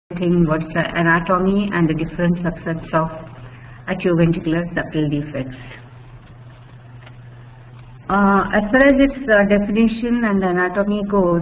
what's the anatomy and the different subsets of atrioventricular septal defects. As far as its definition and anatomy goes,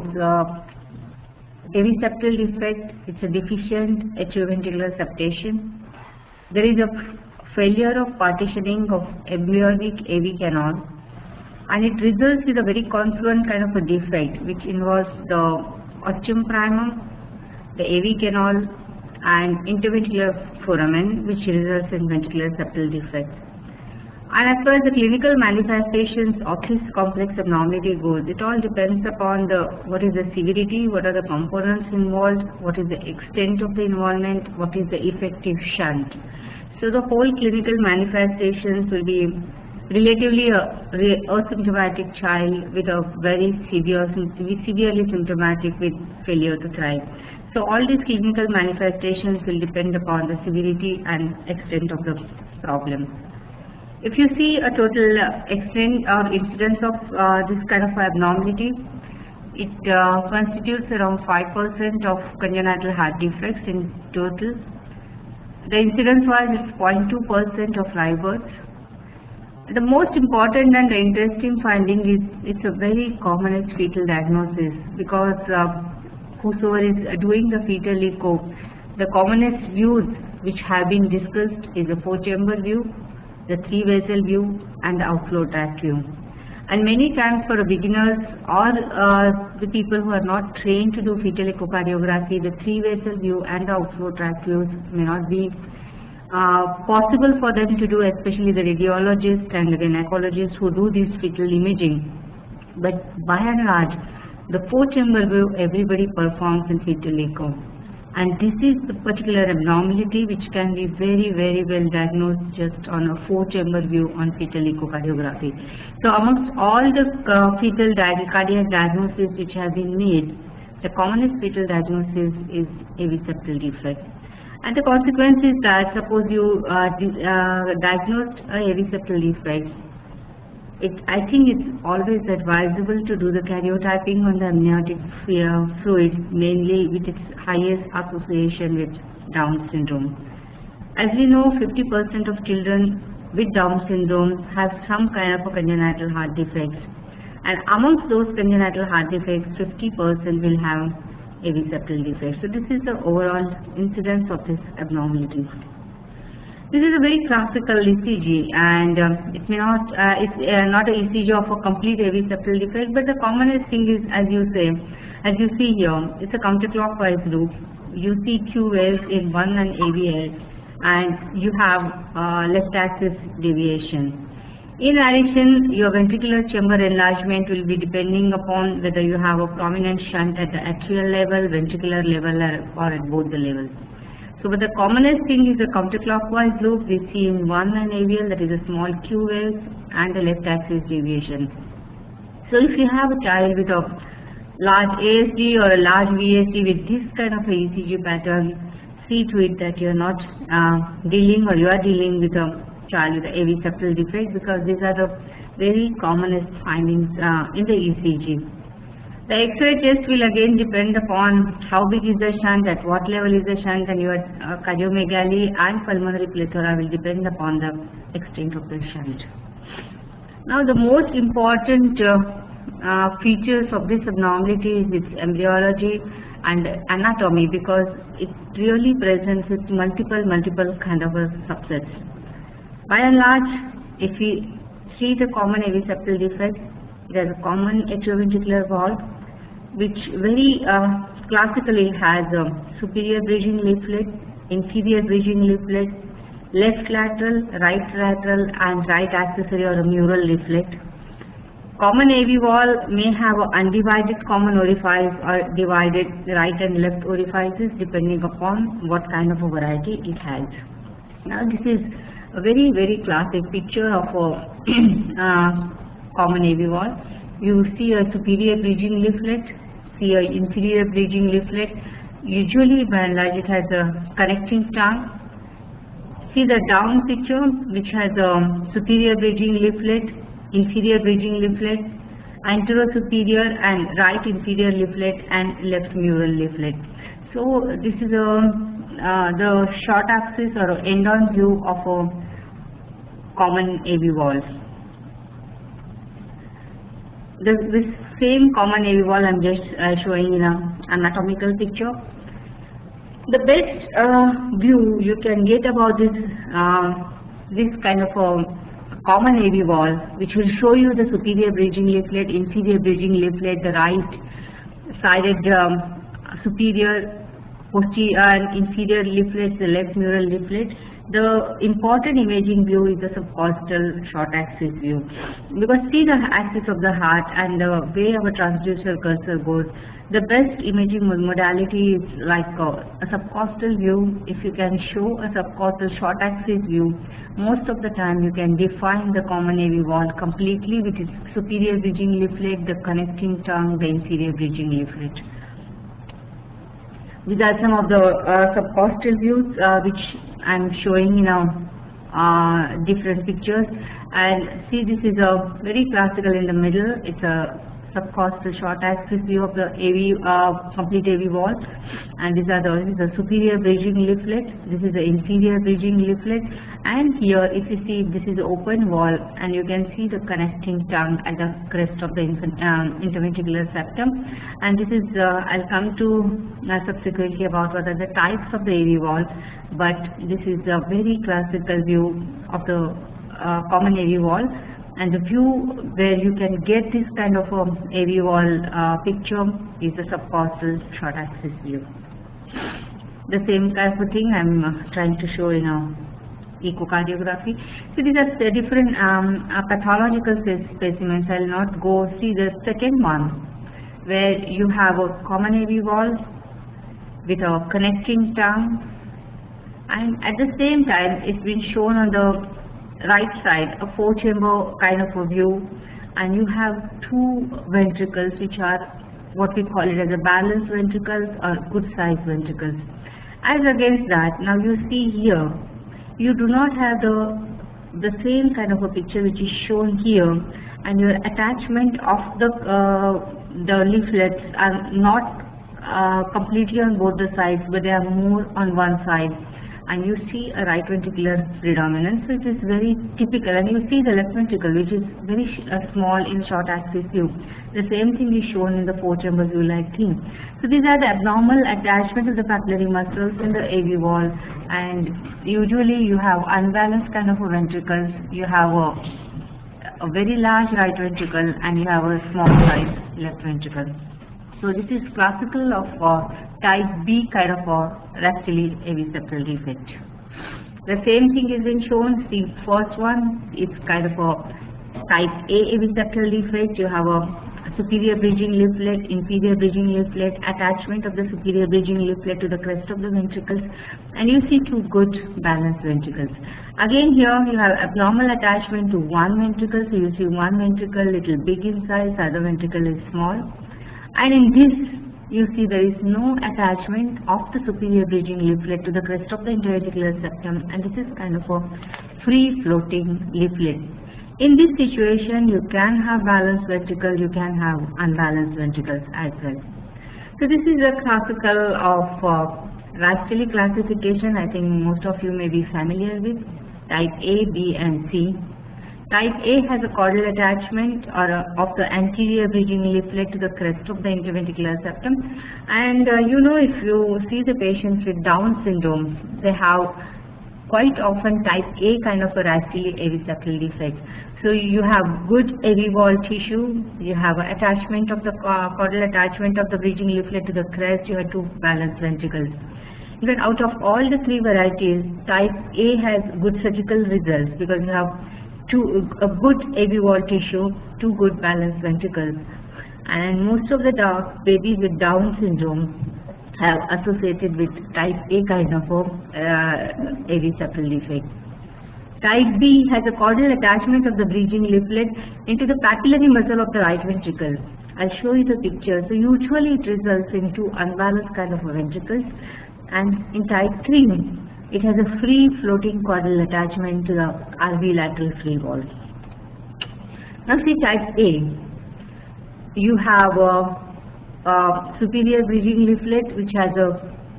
AV septal defect, it's a deficient atrioventricular septation. There is a failure of partitioning of embryonic AV canal, and it results in a very confluent kind of a defect which involves the ostium primum, the AV canal and interventricular foramen, which results in ventricular septal defect. And as far as the clinical manifestations of this complex abnormality goes, it all depends upon what is the severity, what are the components involved, what is the extent of the involvement, what is the effective shunt. So the whole clinical manifestations will be relatively asymptomatic child with a very severely symptomatic with failure to thrive. So all these clinical manifestations will depend upon the severity and extent of the problem. If you see a total extent or incidence of this kind of abnormality, it constitutes around 5% of congenital heart defects in total. The incidence wise is 0.2% of live births. The most important and the interesting finding is it's a very common fetal diagnosis, because whosoever is doing the fetal echo, the commonest views which have been discussed is the 4-chamber view, the 3-vessel view and the outflow tract view. And many times for the beginners or the people who are not trained to do fetal echocardiography, the 3-vessel view and the outflow tract views may not be possible for them to do, especially the radiologists and the gynecologists who do this fetal imaging. But by and large, the 4-chamber view everybody performs in fetal echo, and this is the particular abnormality which can be very well diagnosed just on a 4-chamber view on fetal echocardiography. So amongst all the fetal cardiac diagnoses which have been made, the commonest fetal diagnosis is AV septal defect. And the consequence is that suppose you diagnosed a AV septal defect, I think it's always advisable to do the karyotyping on the amniotic fluid, mainly with its highest association with Down syndrome. As we know, 50% of children with Down syndrome have some kind of a congenital heart defects, and amongst those congenital heart defects, 50% will have AV septal defects. So this is the overall incidence of this abnormality. This is a very classical ECG, and it may not, it's not an ECG of a complete AV septal defect, but the commonest thing is, as you see here, it's a counterclockwise loop. You see Q waves in one and AVL, and you have left axis deviation. In addition, your ventricular chamber enlargement will be depending upon whether you have a prominent shunt at the atrial level, ventricular level, or at both the levels. So, but the commonest thing is the counterclockwise loop we see in one and AVL, that is a small Q wave and the left axis deviation. So, if you have a child with a large ASD or a large VSD with this kind of a ECG pattern, see to it that you are not dealing with a child with AV septal defect, because these are the very commonest findings in the ECG. The X-ray test will again depend upon how big is the shunt, at what level is the shunt, and your cardiomegaly and pulmonary plethora will depend upon the extent of the shunt. Now the most important features of this abnormality is its embryology and anatomy, because it really presents with multiple kind of subsets. By and large, if we see the common AV septal defect, it has a common atrioventricular valve, which very classically has a superior bridging leaflet, inferior bridging leaflet, left lateral, and right accessory or a mural leaflet. Common AV valve may have an undivided common orifice or divided right and left orifices depending upon what kind of a variety it has. Now this is a very classic picture of a common AV valve. You see a superior bridging leaflet, see an inferior bridging leaflet. Usually by and large it has a connecting tongue. See the down picture, which has a superior bridging leaflet, inferior bridging leaflet, anterosuperior and right inferior leaflet, and left mural leaflet. So this is the short axis or end-on view of a common AV valve. This same common AV valve I am just showing in an anatomical picture. The best view you can get about this kind of a common AV valve, which will show you the superior bridging leaflet, inferior bridging leaflet, the right-sided superior, posterior and inferior leaflets, the left neural leaflet. The important imaging view is the subcostal short axis view, because see the axis of the heart and the way our transducer cursor goes. The best imaging modality is like a subcostal view. If you can show a subcostal short axis view, most of the time you can define the common AV valve completely with its superior bridging leaflet, the connecting tongue, the inferior bridging leaflet. These are some of the subcostal views which I am showing in different pictures. And see, this is a very classical in the middle. It's a subcostal short axis view of the AV complete AV valve, and these are the superior bridging leaflet. This is the inferior bridging leaflet, and here if you see, this is the open valve, and you can see the connecting tongue at the crest of the interventricular septum. And this is I'll come to subsequently about what are the types of the AV valve, but this is a very classical view of the common AV valve. And the view where you can get this kind of AV valve picture is the subcostal short axis view. The same type of thing I'm trying to show in echocardiography. So these are the different pathological specimens. I'll not go see the second one, where you have a common AV valve with a connecting tongue, and at the same time it's been shown on the right side, a 4-chamber kind of a view, and you have two ventricles which are what we call it as a balanced ventricles or good sized ventricles. As against that, now you see here, you do not have the same kind of a picture which is shown here, and your attachment of the leaflets are not completely on both the sides, but they are more on one side. And you see a right ventricular predominance, which is very typical, and you see the left ventricle, which is very small in short axis view. The same thing is shown in the 4-chamber view like thing. So these are the abnormal attachment of the papillary muscles in the AV valve, and usually you have unbalanced kind of a ventricles. You have a very large right ventricle, and you have a small size left ventricle. So this is classical of type B kind of a rastily AV septal defect. The same thing is been shown. The first one is kind of a type A AV septal defect. You have a superior bridging leaflet, inferior bridging leaflet, attachment of the superior bridging leaflet to the crest of the ventricles, and you see two good balanced ventricles. Again here you have abnormal attachment to one ventricle, so you see one ventricle little big in size, other ventricle is small. And in this, you see there is no attachment of the superior bridging leaflet to the crest of the interventricular septum, and this is kind of a free floating leaflet. In this situation, you can have balanced ventricles, you can have unbalanced ventricles as well. So this is a classical of Rastelli classification. I think most of you may be familiar with type A, B, and C. Type A has a caudal attachment of the anterior bridging leaflet to the crest of the interventricular septum, and if you see the patients with Down syndrome, they have quite often type A kind of a Rastelli AV septal defect. So you have good AV valve tissue, you have attachment of the caudal attachment of the bridging leaflet to the crest, you have two balanced ventricles. In fact, out of all the three varieties, type A has good surgical results because you have a good AV valve tissue, two good balanced ventricles, and most of the babies with Down syndrome have associated with type A kind of AV septal defect. Type B has a caudal attachment of the bridging leaflet into the papillary muscle of the right ventricle. I'll show you the picture. So usually it results in two unbalanced kind of ventricles, and in type 3 it has a free floating caudal attachment to the RV lateral free valve. Now see type A, you have a superior bridging leaflet which has a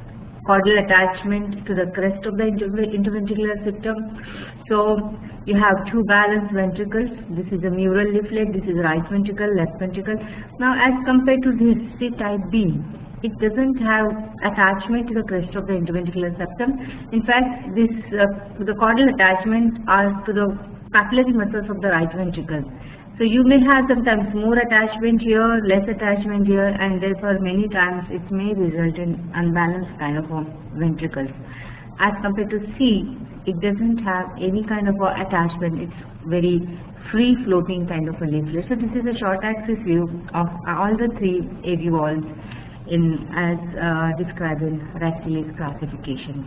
caudal attachment to the crest of the interventricular septum. So you have two balanced ventricles. This is a mural leaflet, this is right ventricle, left ventricle. Now as compared to this C type B, it doesn't have attachment to the crest of the interventricular septum. In fact, the caudal attachment are to the papillary muscles of the right ventricle. So you may have sometimes more attachment here, less attachment here, and therefore many times it may result in unbalanced kind of ventricles. As compared to C, it doesn't have any kind of attachment. It's very free floating kind of a leaflet. So this is a short axis view of all the three AV valves as described in Rastrelli's classification.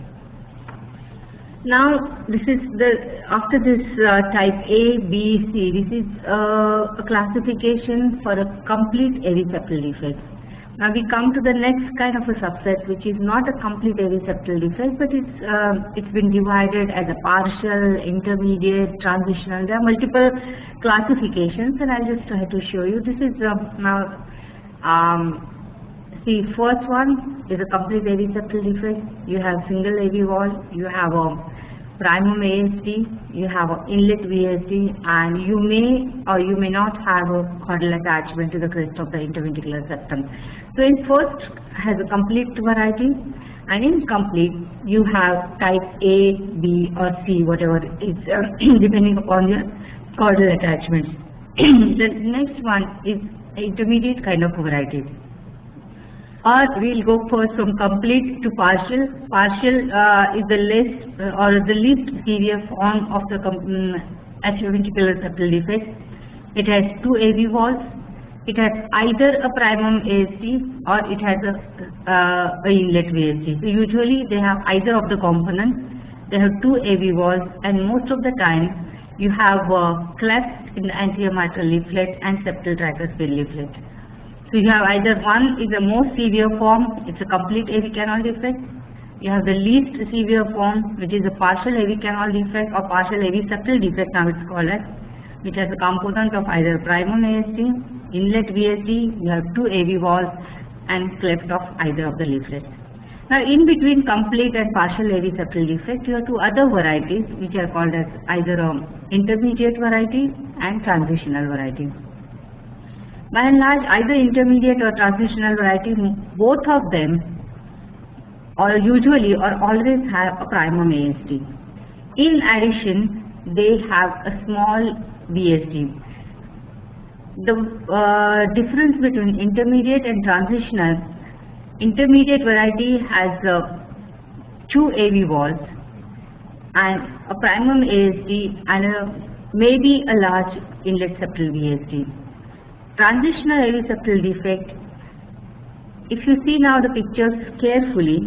Now this is after this type A, B, C, this is a classification for a complete AV septal defect. Now we come to the next kind of a subset, which is not a complete AV septal defect, but it's been divided as a partial, intermediate, transitional. There are multiple classifications, and I'll just try to show you. This is now the first one is a complete AV septal defect. You have single AV valve, you have a primum ASD, you have an inlet VSD, and you may or you may not have a caudal attachment to the crest of the interventricular septum. So in first has a complete variety, and in complete you have type A, B or C, whatever is depending upon your caudal attachments. The next one is intermediate kind of variety. Or we'll go first from complete to partial. Partial is the least severe form of the atrioventricular septal defect. It has two AV valves. It has either a primum ASD or it has a inlet VSD. So usually they have either of the components. They have two AV valves, and most of the time you have a cleft in the anterior mitral leaflet and septal tricuspid leaflet. So you have either one is the most severe form, it's a complete AV canal defect. You have the least severe form, which is a partial AV canal defect or partial AV septal defect, now it's called as, which has a component of either primum ASD, inlet VSD, you have two AV valves and cleft of either of the leaflets. Now in between complete and partial AV septal defect, you have two other varieties which are called as either intermediate variety and transitional variety. By and large, either intermediate or transitional variety, both of them or usually or always have a primum ASD. In addition, they have a small VSD. The difference between intermediate and transitional, intermediate variety has two AV valves and a primum ASD and maybe a large inlet septal VSD. Transitional AV septal defect, if you see now the pictures carefully,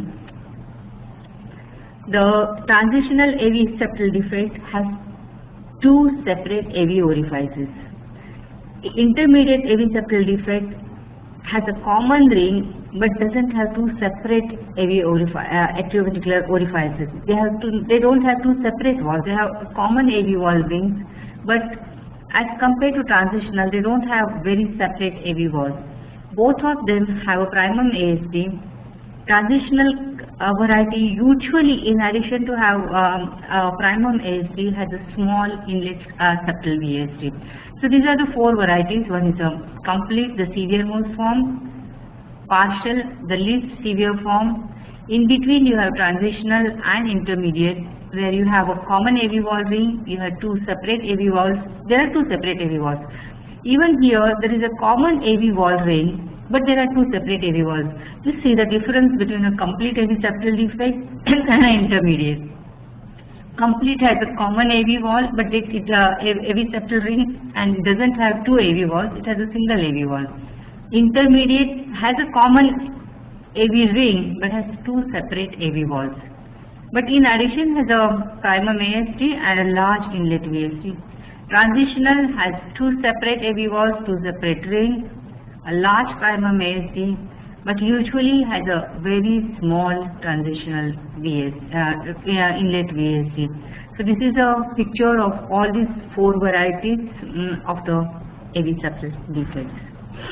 the transitional AV septal defect has two separate AV orifices. Intermediate AV septal defect has a common ring but doesn't have two separate AV atrioventricular orifices. They don't have two separate valves. They have common AV valve rings, but as compared to transitional, they don't have very separate AV valves. Both of them have a primum ASD. Transitional variety usually, in addition to have primum ASD, has a small inlet septal VSD. So these are the four varieties. One is a complete, the severe most form; partial, the least severe form; in between you have transitional and intermediate, where you have a common AV valve ring, you have two separate AV valves. There are two separate AV valves. Even here there is a common AV valve ring, but there are two separate AV valves. Just see the difference between a complete AV septal defect and an intermediate. Complete has a common AV valve, but it's AV septal ring and doesn't have two AV valves, it has a single AV valve. Intermediate has a common AV ring but has two separate AV valves. But in addition has a primum ASD and a large inlet VSD. Transitional has two separate AV valves, two separate rings, a large primum ASD, but usually has a very small transitional inlet VSD. So this is a picture of all these four varieties of the AV septal defects.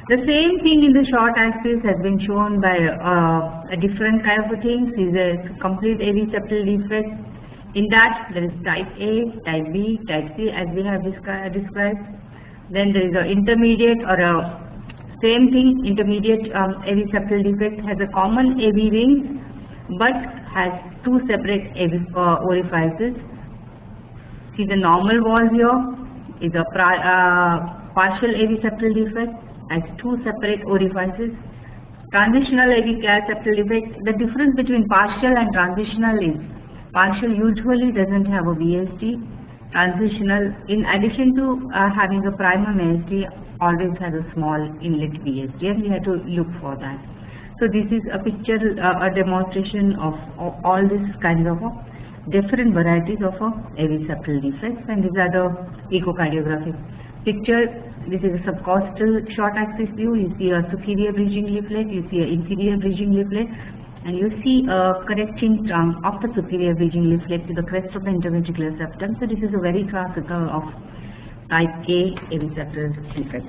The same thing in the short axis has been shown by a different kind of things. Is a complete AV septal defect. In that there is type A, type B, type C as we have described. Then there is an intermediate or a same thing, intermediate AV septal defect has a common AV ring but has two separate AV orifices. See, the normal wall here is a partial AV septal defect, has two separate orifices. Transitional AV septal defect, the difference between partial and transitional is partial usually doesn't have a VSD. Transitional, in addition to having a primum ASD, always has a small inlet VSD, and we have to look for that. So this is a picture, a demonstration of all these kinds of different varieties of AV septal defects, and these are the echocardiographic picture. This is a subcostal short axis view. You see a superior bridging leaflet, you see an inferior bridging leaflet, and you see a connecting trunk of the superior bridging leaflet to the crest of the interventricular septum. So this is a very classical of type A AV septal defect.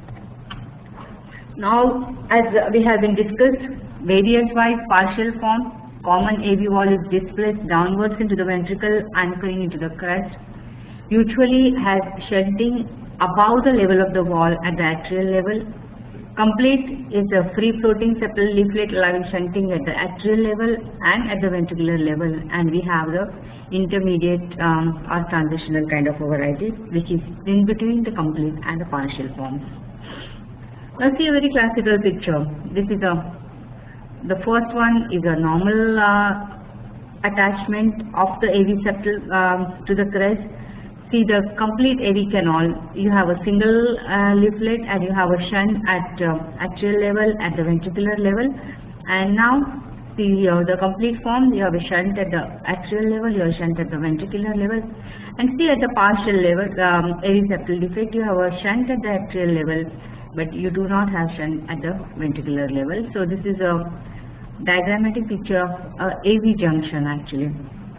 Now, as we have been discussed, variance-wise partial form, common AV wall is displaced downwards into the ventricle, anchoring into the crest. Usually has shunting above the level of the wall at the atrial level. Complete is a free-floating septal leaflet allowing shunting at the atrial level and at the ventricular level, and we have the intermediate or transitional kind of a variety, which is in between the complete and the partial forms. Let's see a very classical picture. This is the first one is a normal attachment of the AV septal to the crest. See the complete AV canal, you have a single leaflet and you have a shunt at atrial level, at the ventricular level, and now see the complete form, you have a shunt at the atrial level, you have a shunt at the ventricular level, and see at the partial level, AV septal defect, you have a shunt at the atrial level, but you do not have shunt at the ventricular level. So this is a diagrammatic picture of AV junction actually.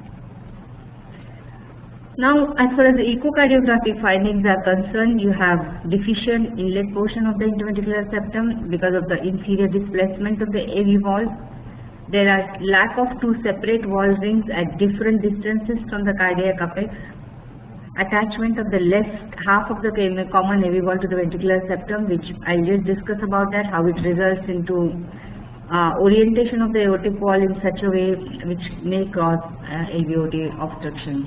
Now, as far as the echocardiographic findings are concerned, you have deficient inlet portion of the interventricular septum because of the inferior displacement of the AV wall. There are lack of two separate wall rings at different distances from the cardiac apex. Attachment of the left half of the common AV wall to the ventricular septum, which I'll just discuss about that, how it results into orientation of the aortic wall in such a way which may cause AVOT obstruction.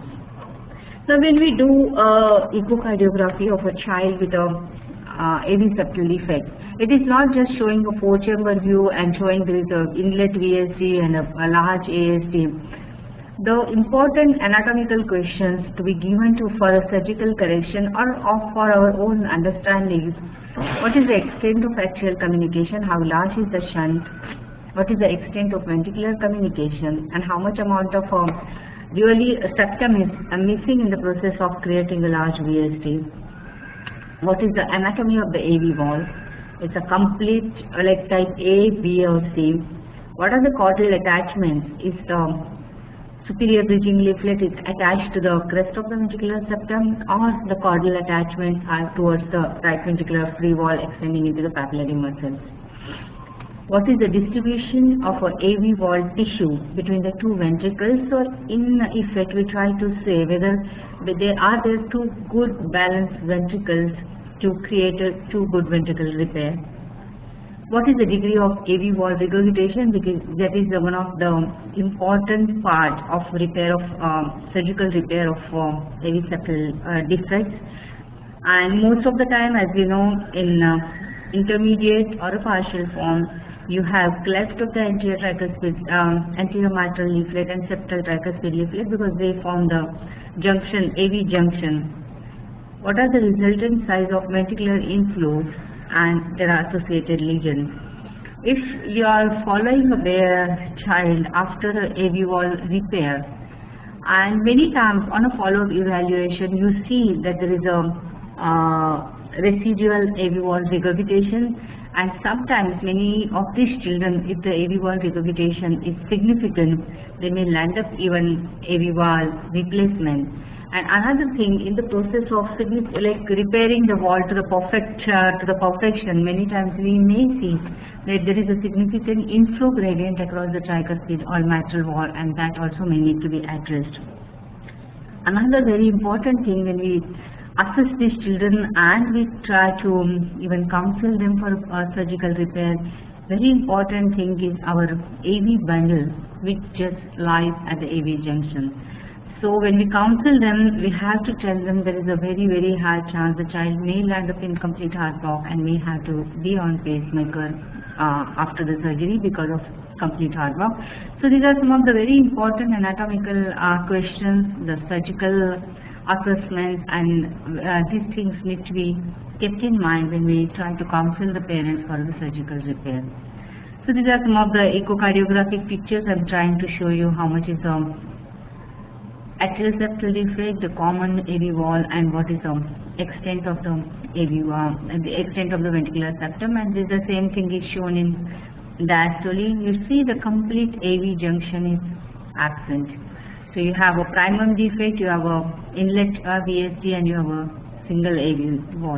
So when we do echocardiography of a child with a AV septal defect, it is not just showing a 4-chamber view and showing there is a inlet VSD and a large ASD. The important anatomical questions to be given to for a surgical correction or for our own understanding is what is the extent of atrial communication, how large is the shunt, what is the extent of ventricular communication, and how much amount of really septum is missing in the process of creating a large VSD. What is the anatomy of the AV wall? It's a complete like type A, B or C. What are the caudal attachments? Is the superior bridging leaflet is attached to the crest of the ventricular septum, or the caudal attachments are towards the right ventricular free wall extending into the papillary muscles. What is the distribution of an AV wall tissue between the two ventricles? So in effect we try to say whether there two good balanced ventricles to create a two good ventricle repair. What is the degree of AV wall regurgitation? Because that is one of the important part of repair of surgical repair of AV septal defects. And most of the time, as we know, in intermediate or a partial form, you have cleft of the anterior tricuspid, anterior mitral leaflet and septal tricuspid leaflet because they form the junction, AV junction. What are the resultant size of ventricular inflows and there are associated lesions? If you are following a bare child after an AV wall repair, and many times on a follow-up evaluation you see that there is a residual AV wall regurgitation, and sometimes many of these children, if the AV wall regurgitation is significant, they may land up even AV wall replacement. And another thing, in the process of like repairing the wall to the perfection, many times we may see that there is a significant inflow gradient across the tricuspid or mitral wall, and that also may need to be addressed. Another very important thing when we assess these children and we try to even counsel them for surgical repair, very important thing is our AV bundle, which just lies at the AV junction. So when we counsel them, we have to tell them there is a very high chance the child may land up in complete heart block and may have to be on pacemaker after the surgery because of complete heart block. So these are some of the very important anatomical questions, the surgical assessments, and these things need to be kept in mind when we try to counsel the parents for the surgical repair. So these are some of the echocardiographic pictures. I'm trying to show you how much is the atrial septal defect, the common AV wall, and what is the extent of the AV wall, and the extent of the ventricular septum. And this the same thing is shown in diastole. You see the complete AV junction is absent. So you have a primum defect, you have a inlet VSD, and you have a single AV wall.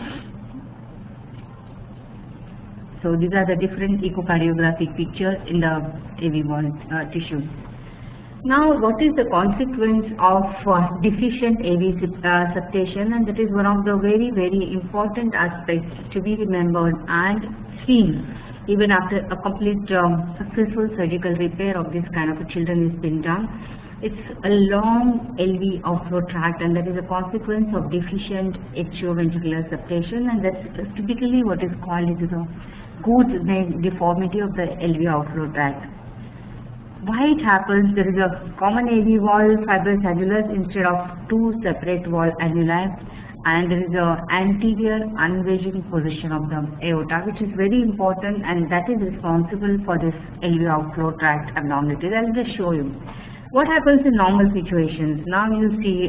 So these are the different echocardiographic pictures in the AV wall tissue. Now, what is the consequence of deficient AV septation? And that is one of the very important aspects to be remembered and seen even after a complete successful surgical repair of this kind of a children is been done. It's a long LV outflow tract, and that is a consequence of deficient atrioventricular septation, and that's typically what is called as a Good's neck deformity of the LV outflow tract. Why it happens? There is a common AV wall fibrous annulus instead of two separate wall annuli, and there is a anterior unwedging position of the aorta, which is very important, and that is responsible for this LV outflow tract abnormality. I'll just show you what happens in normal situations. Now you see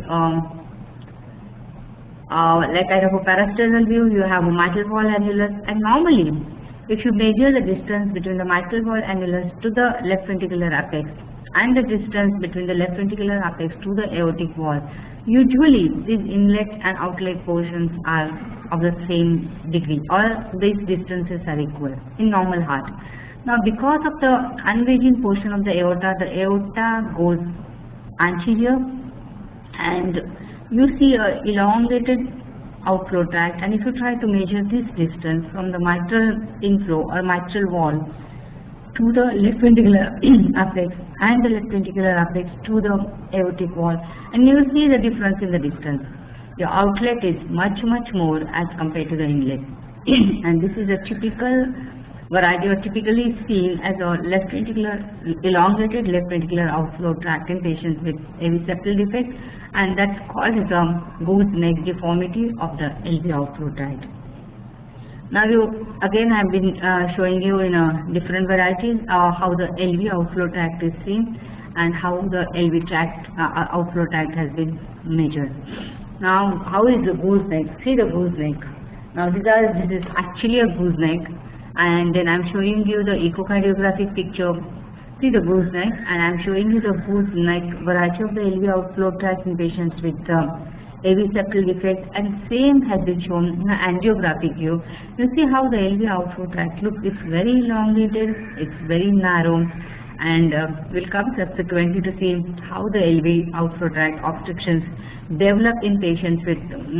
like kind of a parasternal view, you have a mitral wall annulus, and normally if you measure the distance between the mitral wall annulus to the left ventricular apex and the distance between the left ventricular apex to the aortic wall, usually these inlet and outlet portions are of the same degree, or these distances are equal in normal heart. Now, because of the unwedging portion of the aorta goes anterior, and you see a elongated outflow tract, and if you try to measure this distance from the mitral inflow or mitral wall to the left ventricular apex and the left ventricular apex to the aortic wall, and you will see the difference in the distance. Your outlet is much more as compared to the inlet. And this is a typical variety, or typically seen as a left ventricular, elongated left ventricular outflow tract in patients with AV septal defect, and that's called as a goose neck deformity of the LV outflow tract. Now again I have been showing you in different varieties how the LV outflow tract is seen and how the LV tract outflow tract has been measured. Now, how is the goose neck? See the goose neck. Now this is actually a goose neck, and then I'm showing you the echocardiographic picture. See the goose neck, and I'm showing you the goose neck variety of the LV outflow tract in patients with AV septal defect, and same has been shown in the angiographic view. You see how the LV outflow tract looks. It's very elongated, it's very narrow, and we'll come subsequently to see how the LV outflow tract obstructions develop in patients with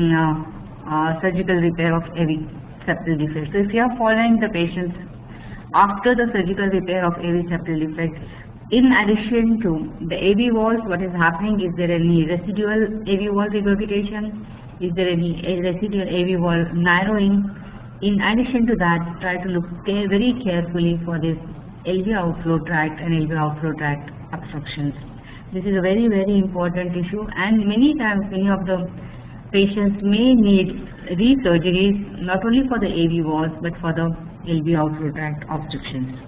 surgical repair of AV septal defect. So if you are following the patients after the surgical repair of AV septal defect, in addition to the AV walls, what is happening? Is there any residual AV wall regurgitation? Is there any residual AV wall narrowing? In addition to that, try to look very carefully for this LV outflow tract and LV outflow tract obstructions. This is a very important issue, and many times many of the patients may need resurgeries not only for the AV walls but for the LV outflow tract obstructions.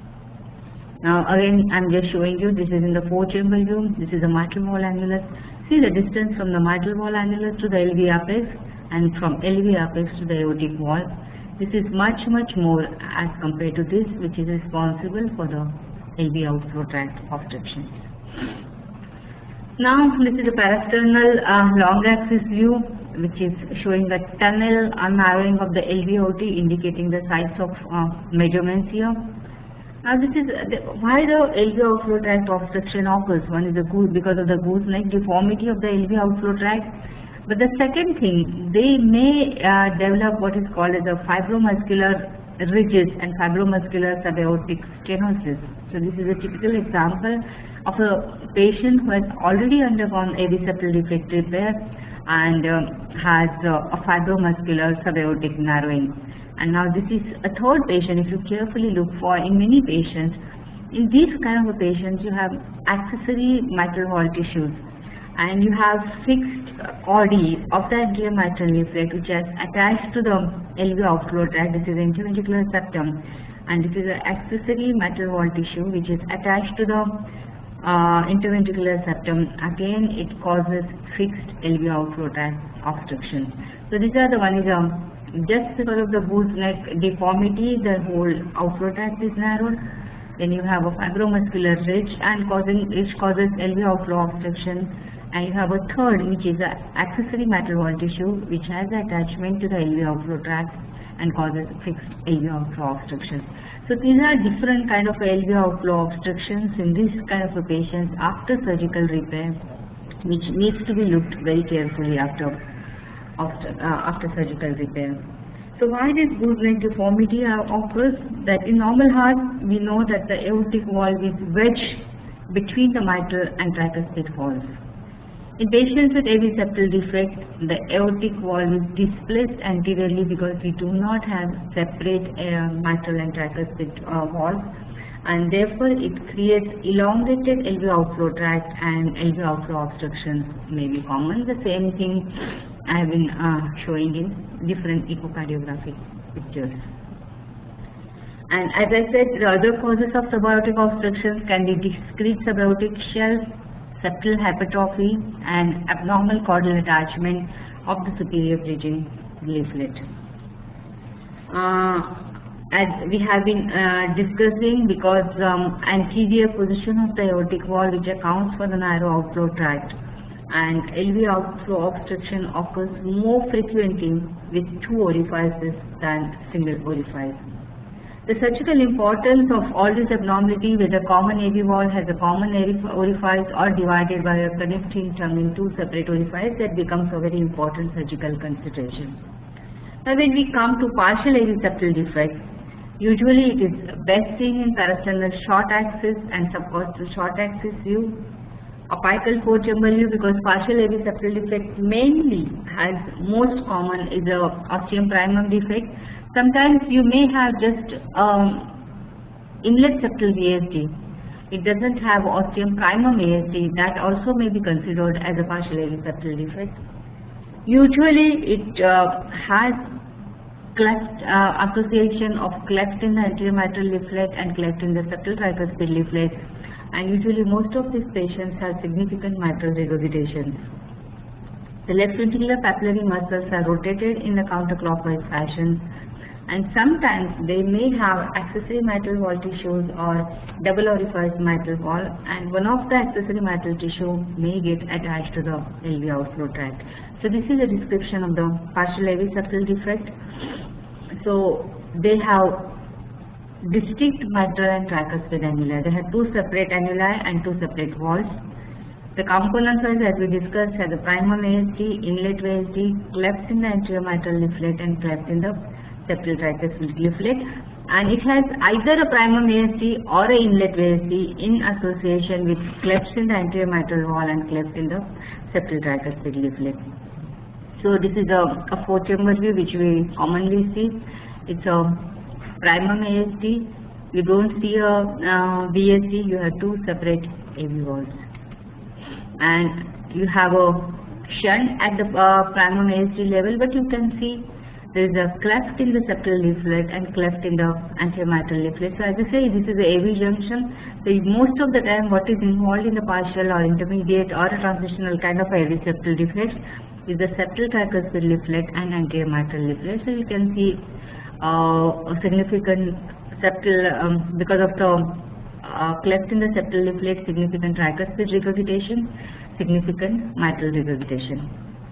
Now again I'm just showing you, this is in the 4-chamber view. This is the mitral wall annulus. See the distance from the mitral wall annulus to the LV apex and from LV apex to the aortic wall. This is much more as compared to this, which is responsible for the LV outflow tract obstructions. Now this is a parasternal long axis view, which is showing the tunnel narrowing of the LVOT, indicating the sites of measurements here. Now this is why the LV outflow tract obstruction occurs. One is because of the gooseneck deformity of the LV outflow tract. But the second thing, they may develop what is called as a fibromuscular ridges and fibromuscular subaortic stenosis. So this is a typical example of a patient who has already undergone AV septal defect repair and has a fibromuscular subaortic narrowing. And now this is a third patient. If you carefully look for in many patients, in these kind of patients you have accessory mitral wall tissues, and you have fixed body of the anterior mitral leaflet which is attached to the LV outflow tract. This is interventricular septum, and this is an accessory mitral wall tissue which is attached to the interventricular septum. Again, it causes fixed LV outflow tract obstruction. So these are the one is just because of the gooseneck deformity, the whole outflow tract is narrowed. Then you have a fibromuscular ridge and which causes LV outflow obstruction. And you have a third, which is the accessory mitral wall tissue, which has attachment to the LV outflow tract and causes fixed LV outflow obstruction. So these are different kind of LV outflow obstructions in this kind of a patients after surgical repair, which needs to be looked very carefully after surgical repair. So why this gooseneck deformity occurs? That in normal heart we know that the aortic valve is wedged between the mitral and tricuspid valves. In patients with AV septal defect, the aortic valve is displaced anteriorly because we do not have separate mitral and tricuspid valves, and therefore it creates elongated LV outflow tract and LV outflow obstructions may be common. The same thing I have been showing in different echocardiographic pictures. And as I said, the other causes of subaortic obstructions can be discrete subaortic shelf, septal hypertrophy, and abnormal caudal attachment of the superior bridging leaflet. As we have been discussing, because anterior position of the aortic valve which accounts for the narrow outflow tract, and LV outflow obstruction occurs more frequently with two orifices than single orifice. The surgical importance of all this abnormality, whether common AV valve has a common orifice or divided by a connecting tongue in two separate orifices, that becomes a very important surgical consideration. Now when we come to partial AV septal defect, usually it is best seen in parasternal short axis and subcostal short axis view, apical four-chamber view, because partial AV septal defect mainly has most common is a ostium primum defect. Sometimes you may have just inlet septal VSD. It doesn't have ostium primum ASD. That also may be considered as a partial AV septal defect. Usually it has cleft association of cleft in the anterior mitral leaflet and cleft in the septal tricuspid leaflet, and usually most of these patients have significant mitral regurgitations. The left ventricular papillary muscles are rotated in a counterclockwise fashion, and sometimes they may have accessory mitral wall tissues or double orifice mitral wall, and one of the accessory mitral tissue may get attached to the LV outflow tract. So this is a description of the partial AV septal defect. So they have distinct mitral and tricuspid annuli. They have two separate annuli and two separate walls. The components, as we discussed, have the primum ASD, inlet VSD, cleft in the anterior mitral leaflet and cleft in the septal tricuspid leaflet, and it has either a primum ASD or a inlet VSD in association with clefts in the anterior mitral wall and cleft in the septal tricuspid leaflet. So this is a four-chamber view which we commonly see. It's a primum ASD. You don't see a VSD. You have two separate AV valves, and you have a shunt at the primum ASD level, but you can see there is a cleft in the septal leaflet and cleft in the anterior mitral leaflet. So as I say, this is the AV junction. So most of the time what is involved in the partial or intermediate or a transitional kind of AV septal defect is the septal tricuspid leaflet and anterior mitral leaflet. So you can see a significant septal because of the cleft in the septal leaflet, significant tricuspid regurgitation, significant mitral regurgitation.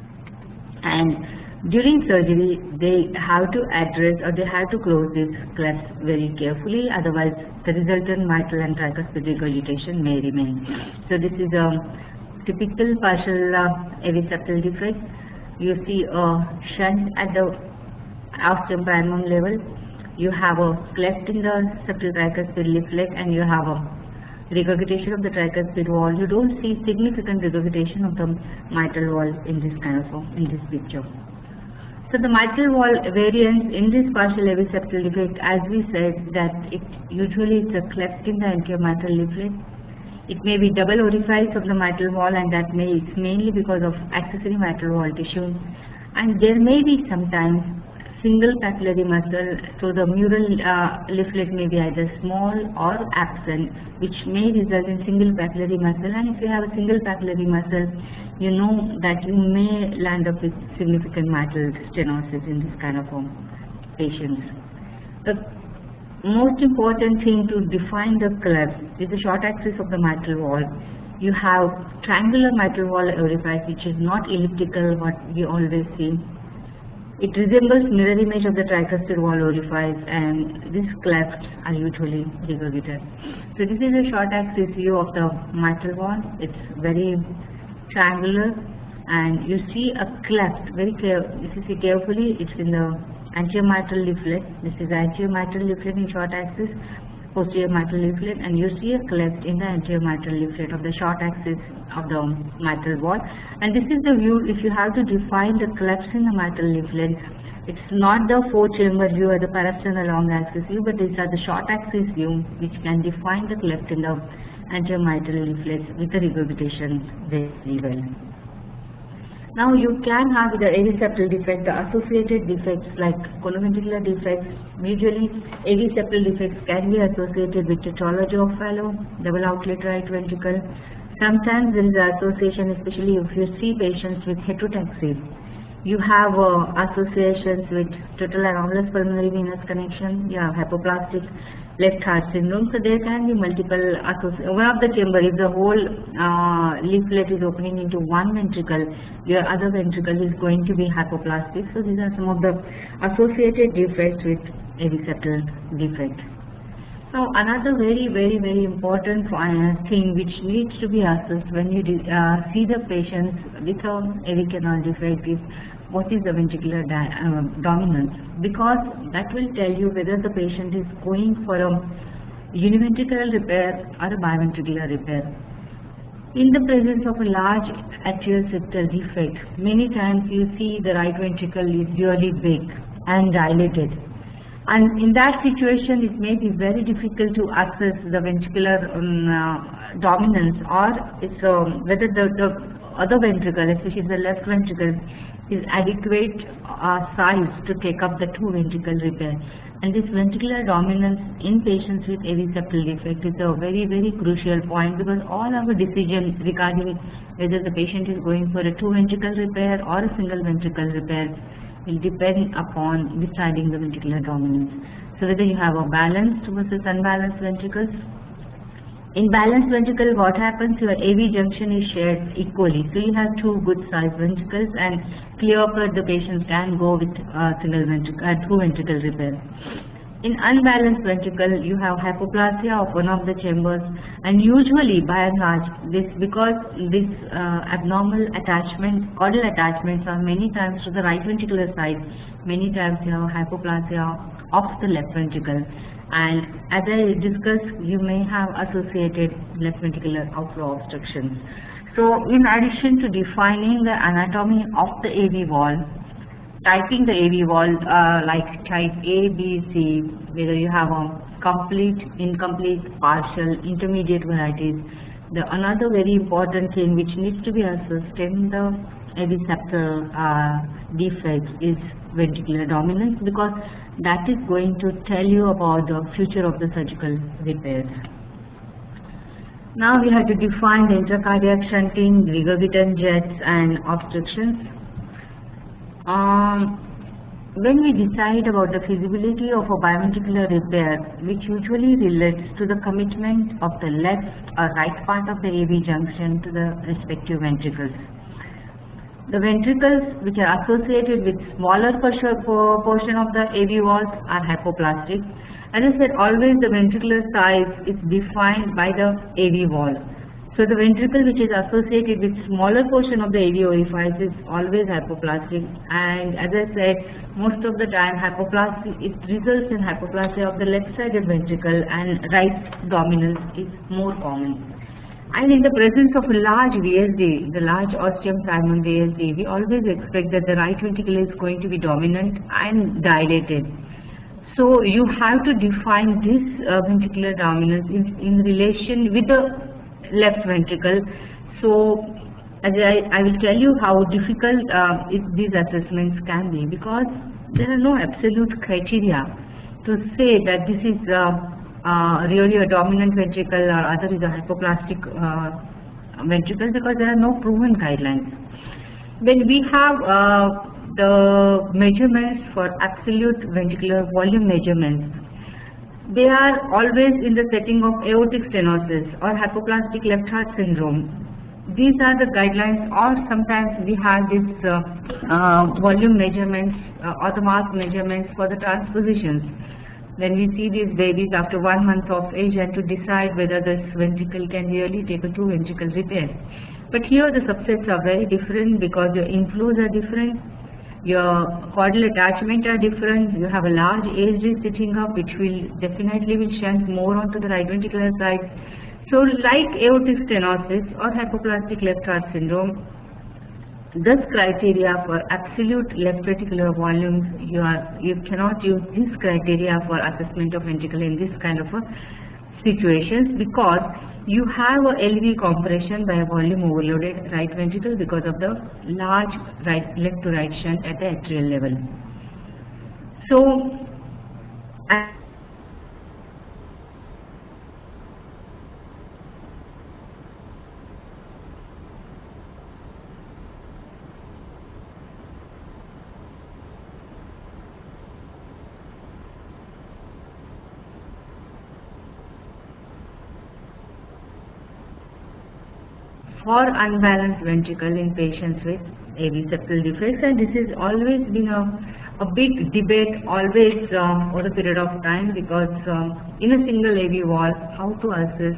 And during surgery, they have to address or they have to close these clefts very carefully, otherwise the resultant mitral and tricuspid regurgitation may remain. So this is a typical partial AV septal defect. You see a shunt at the ostium primum level. You have a cleft in the septal tricuspid leaflet, and you have a regurgitation of the tricuspid wall. You don't see significant regurgitation of the mitral wall in this in this picture. So the mitral wall variance in this partial AV septal defect, as we said, that it usually is a cleft in the anterior mitral leaflet. It may be double orifice of the mitral wall, and that it's mainly because of accessory mitral wall tissue. And there may be sometimes single papillary muscle, so the mural leaflet may be either small or absent, which may result in single papillary muscle. And if you have a single papillary muscle, you know that you may land up with significant mitral stenosis in this kind of patients. The most important thing to define the cleft is the short axis of the mitral wall. You have triangular mitral wall orifice, which is not elliptical, what we always see. It resembles mirror image of the tricuspid wall orifice, and these clefts are usually regurgitated. So this is a short axis view of the mitral wall. It's very triangular, and you see a cleft very clear. If you see carefully, it's in the anterior mitral leaflet. This is anterior mitral leaflet in short axis, posterior mitral leaflet, and you see a cleft in the anterior mitral leaflet of the short axis of the mitral wall. And this is the view. If you have to define the clefts in the mitral leaflet, it's not the four-chamber view or the parapsy and the long axis view, but these are the short axis view which can define the cleft in the anterior mitral leaflets with the regurgitation very well. Now you can have with the AV septal defect the associated defects like conoventricular defects. Usually AV septal defects can be associated with tetralogy of Fallot, double outlet right ventricle. Sometimes there is an association, especially if you see patients with heterotaxy. You have associations with total anomalous pulmonary venous connection. You have hypoplastic left heart syndrome. So there can be multiple associations. One of the chamber, if the whole leaflet is opening into one ventricle, your other ventricle is going to be hypoplastic. So these are some of the associated defects with AV septal defect. Now another very important thing which needs to be assessed when you see the patients with AV canal defect is what is the ventricular dominance, because that will tell you whether the patient is going for a univentricular repair or a biventricular repair. In the presence of a large atrial septal defect, many times you see the right ventricle is really big and dilated. And in that situation, it may be very difficult to assess the ventricular dominance, or it's whether the other ventricle, especially the left ventricle, is adequate size to take up the two ventricle repair. And this ventricular dominance in patients with AV septal defect is a very crucial point, because all our decisions regarding whether the patient is going for a two ventricle repair or a single ventricle repair will depend upon deciding the ventricular dominance. So whether you have a balanced versus unbalanced ventricles. In balanced ventricle, what happens? Your AV junction is shared equally. So you have two good sized ventricles, and clear cut the patient can go with single ventricle, two ventricle repair. In unbalanced ventricle, you have hypoplasia of one of the chambers, and usually by and large, because this abnormal attachment, caudal attachments are many times to the right ventricular side, many times you have hypoplasia of the left ventricle. And as I discussed, you may have associated left ventricular outflow obstructions. So in addition to defining the anatomy of the AV wall, typing the AV wall like type A, B, C, whether you have a complete, incomplete, partial, intermediate varieties. Another very important thing which needs to be assessed in the AV septal defect is ventricular dominance, because that is going to tell you about the future of the surgical repairs. Now we have to define the intracardiac shunting, regurgitant jets, and obstructions. When we decide about the feasibility of a biventricular repair, which usually relates to the commitment of the left or right part of the AV junction to the respective ventricles. The ventricles which are associated with smaller portion of the AV walls are hypoplastic. As I said, always the ventricular size is defined by the AV wall. So the ventricle which is associated with smaller portion of the AV orifice is always hypoplastic, and as I said, most of the time it results in hypoplasia of the left-sided ventricle, and right dominance is more common. And in the presence of a large VSD, the large ostium primum VSD, we always expect that the right ventricle is going to be dominant and dilated. So you have to define this ventricular dominance in relation with the left ventricle. So as I will tell you how difficult these assessments can be, because there are no absolute criteria to say that this is really a dominant ventricle or other is a hypoplastic ventricle, because there are no proven guidelines. When we have the measurements for absolute ventricular volume measurements, they are always in the setting of aortic stenosis or hypoplastic left heart syndrome. These are the guidelines, or sometimes we have this volume measurements or the mass measurements for the transpositions. When we see these babies after 1 month of age and to decide whether this ventricle can really take a true ventricle repair. But here the subsets are very different because your inflows are different, your caudal attachment are different, you have a large ASD sitting up which will definitely shunt more onto the right ventricular side. So like aortic stenosis or hypoplastic left heart syndrome, this criteria for absolute left ventricular volumes, you cannot use this criteria for assessment of ventricle in this kind of a situations, because you have a LV compression by a volume overloaded right ventricle because of the large left to right shunt at the atrial level. So for unbalanced ventricle in patients with AV septal defects, and this has always been a big debate always over a period of time, because in a single AV wall, how to assess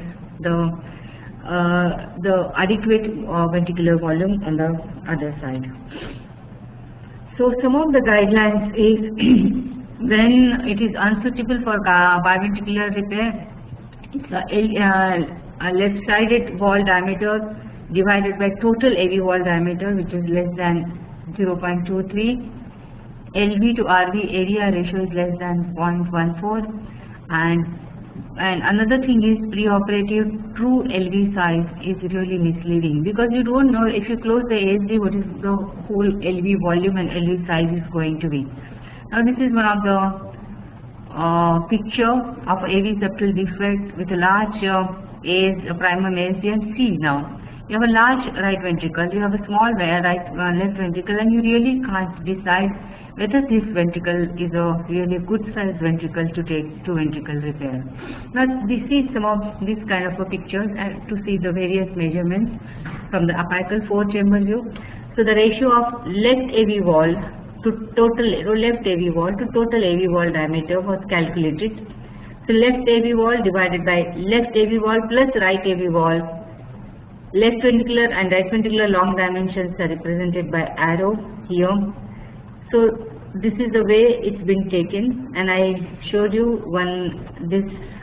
the adequate ventricular volume on the other side. So some of the guidelines is when it is unsuitable for biventricular repair, a left-sided wall diameter divided by total AV wall diameter, which is less than 0.23. LV to RV area ratio is less than 0.14, and another thing is preoperative true LV size is really misleading, because you don't know if you close the ASD what is the whole LV volume and LV size is going to be. Now this is one of the picture of AV septal defect with a large primum ASD, and see now. You have a large right ventricle, you have a small left ventricle, and you really can't decide whether this ventricle is a really good sized ventricle to take to ventricle repair. Now this is some of these kind of pictures and to see the various measurements from the apical 4-chamber view. So the ratio of left AV wall to total left AV wall to total AV wall diameter was calculated. So left AV wall divided by left AV wall plus right AV wall. Left ventricular and right ventricular long dimensions are represented by arrow here. So this is the way it's been taken, and I showed you this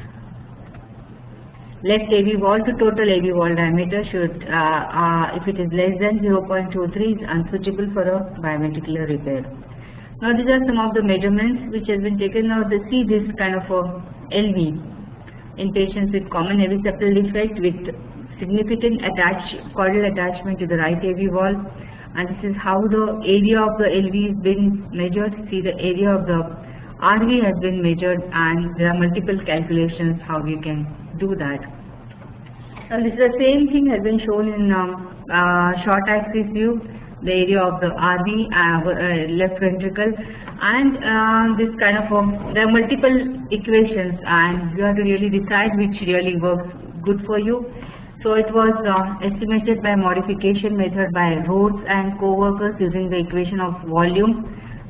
left AV wall to total AV wall diameter should, if it is less than 0.23, is unsuitable for a biventricular repair. Now these are some of the measurements which has been taken. Now they see this kind of a LV in patients with common AV septal defect with significant caudal attachment to the right AV wall, and this is how the area of the LV has been measured. See, the area of the RV has been measured, and there are multiple calculations how you can do that. And this is the same thing has been shown in short axis view, the area of the RV, left ventricle, and this kind of there are multiple equations, and you have to really decide which really works good for you. So it was estimated by modification method by Rhodes and co-workers using the equation of volume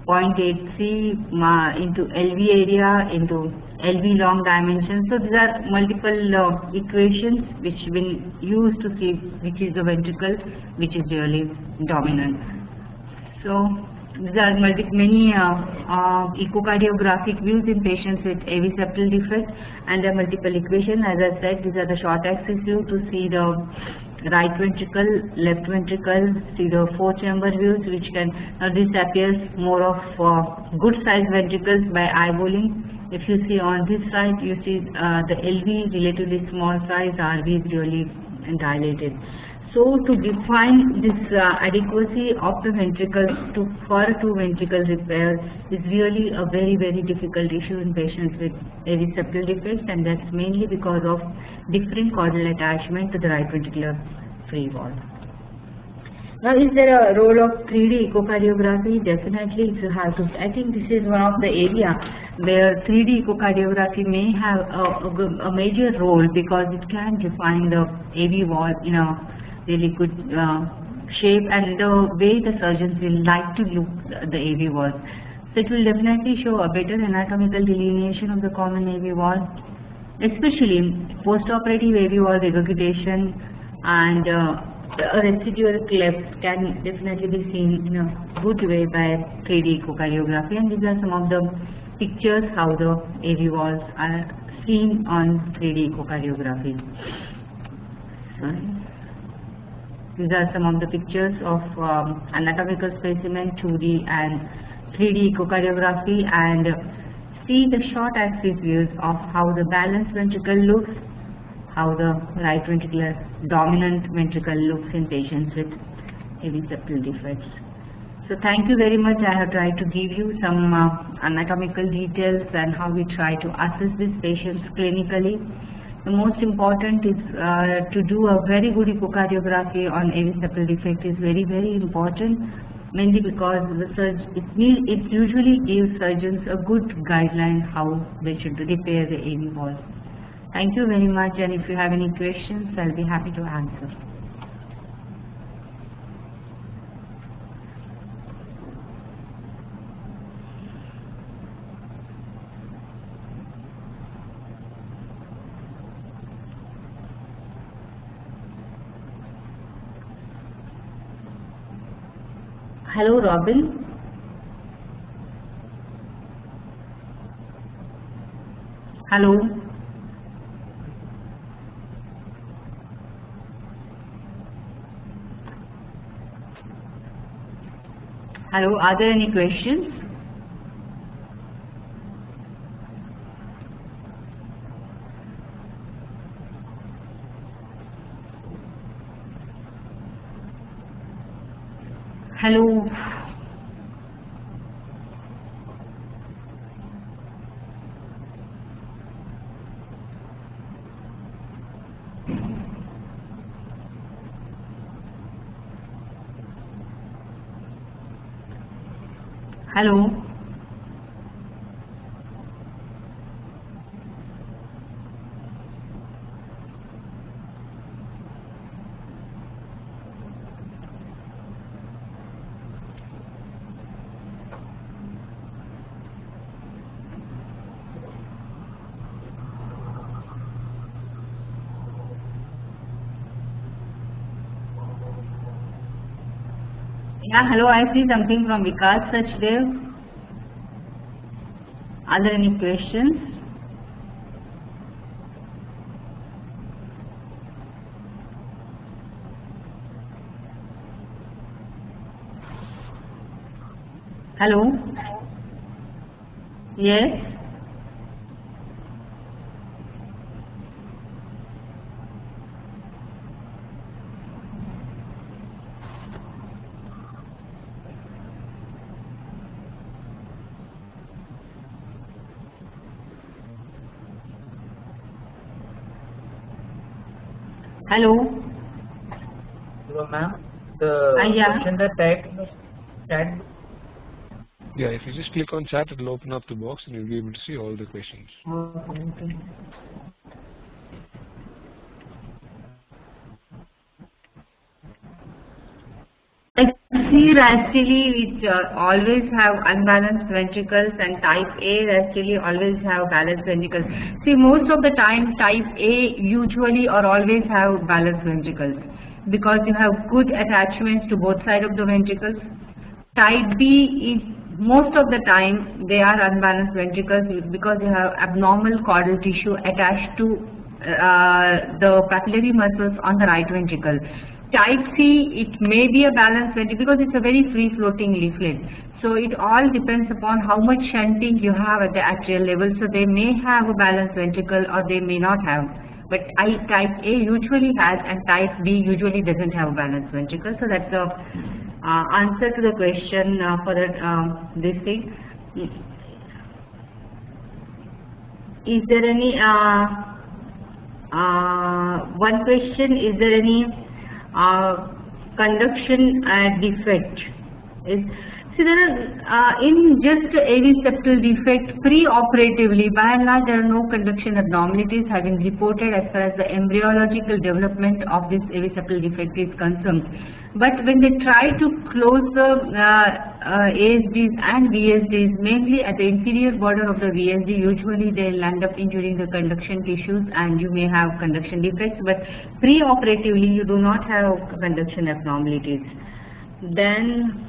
0.83 into LV area into LV long dimension. So these are multiple equations which will use to see which is the ventricle which is really dominant. So these are many echocardiographic views in patients with AV septal defect, and there are multiple equations. As I said, these are the short axis view to see the right ventricle, left ventricle, see the four chamber views, which can, now this appears more of good sized ventricles by eyeballing. If you see on this side, you see the LV relatively small size, RV is really dilated. So to define this adequacy of the ventricles for a two ventricle repair is really a very difficult issue in patients with AV septal defects, and that's mainly because of different caudal attachment to the right ventricular free wall. Now, is there a role of 3D echocardiography? Definitely, if you have to. I think this is one of the area where 3D echocardiography may have a major role, because it can define the AV wall in a really good shape and the way the surgeons will like to look the AV wall. So it will definitely show a better anatomical delineation of the common AV wall, especially post-operative AV wall regurgitation, and a residual cleft can definitely be seen in a good way by 3D echocardiography, and these are some of the pictures how the AV walls are seen on 3D echocardiography. These are some of the pictures of anatomical specimen 2D and 3D echocardiography, and see the short axis views of how the balanced ventricle looks, how the right ventricular dominant ventricle looks in patients with AV septal defects. So thank you very much. I have tried to give you some anatomical details and how we try to assess these patients clinically. The most important is to do a very good echocardiography on AV septal defect is very important, mainly because it usually gives surgeons a good guideline how they should repair the AV wall. Thank you very much, and if you have any questions, I'll be happy to answer. Hello, Robin. Hello. Hello, are there any questions? Hello. Hello. Yeah, hello, I see something from Vikas Sachdev. Are there any questions? Hello? Yes? Hello? Hello, ma'am. Yeah. question that chat. Yeah, if you just click on chat, it will open up the box and you'll be able to see all the questions. Okay. Like C-rastily, which always have unbalanced ventricles, and type A rastily always have balanced ventricles. See, most of the time type A usually or always have balanced ventricles because you have good attachments to both sides of the ventricles. Type B is most of the time they are unbalanced ventricles because you have abnormal caudal tissue attached to the papillary muscles on the right ventricle. Type C, it may be a balanced ventricle because it's a very free-floating leaflet. So it all depends upon how much shunting you have at the atrial level. So they may have a balanced ventricle or they may not have. But type A usually has, and type B usually doesn't have a balanced ventricle. So that's the answer to the question for that this thing. Is there any one question? Is there any conduction defect? See, there are in just AV septal defect pre-operatively, by and large, there are no conduction abnormalities having reported as far as the embryological development of this AV septal defect is concerned. But when they try to close the ASDs and VSDs, mainly at the inferior border of the VSD, usually they will end up injuring the conduction tissues and you may have conduction defects. But pre-operatively, you do not have conduction abnormalities. Then,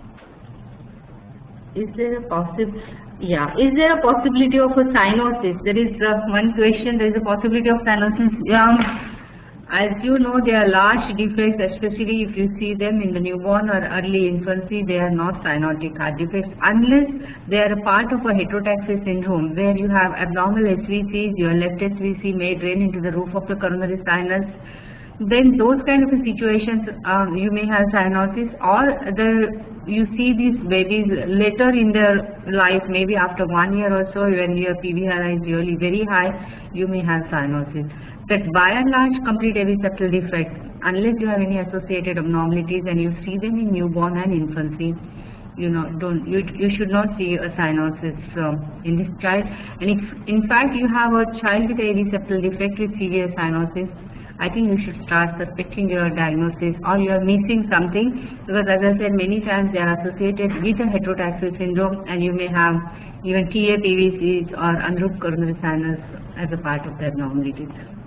is there a possibility of a cyanosis? There is one question. There is a possibility of cyanosis. As you know, they are large defects, especially if you see them in the newborn or early infancy. They are not cyanotic heart defects unless they are a part of a heterotaxis syndrome where you have abnormal SVCs. Your left SVC may drain into the roof of the coronary sinus. Then those kind of situations, you may have cyanosis, or you see these babies later in their life, maybe after 1 year or so, when your PVRI is really very high, you may have cyanosis. But by and large, complete AV septal defect, unless you have any associated abnormalities and you see them in newborn and infancy, you should not see a cyanosis in this child. And if in fact you have a child with AV septal defect with severe cyanosis, I think you should start suspecting your diagnosis or you are missing something, because as I said many times, they are associated with a heterotaxis syndrome and you may have even TA PVCs or unroofed coronary sinus as a part of the abnormalities.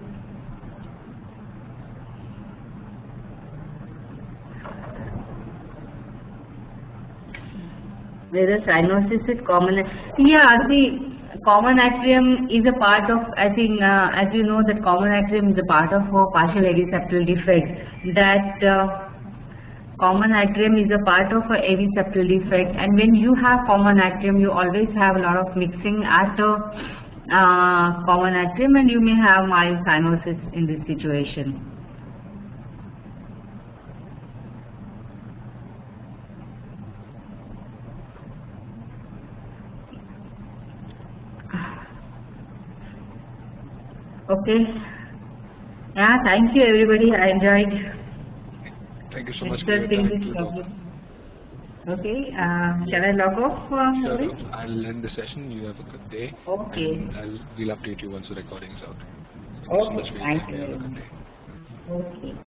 Whether cyanosis with common, common atrium is a part of, I think, as you know, that common atrium is a part of a partial AV septal defect. That common atrium is a part of a AV septal defect, and when you have common atrium, you always have a lot of mixing at the common atrium, and you may have mild cyanosis in this situation. Okay. Yeah, thank you everybody. I enjoyed. Thank you so much. Okay. Shall I log off? Sure. I'll end the session. You have a good day. Okay. And we'll update you once the recording is out. Okay. Thank you. Have a good day. Okay.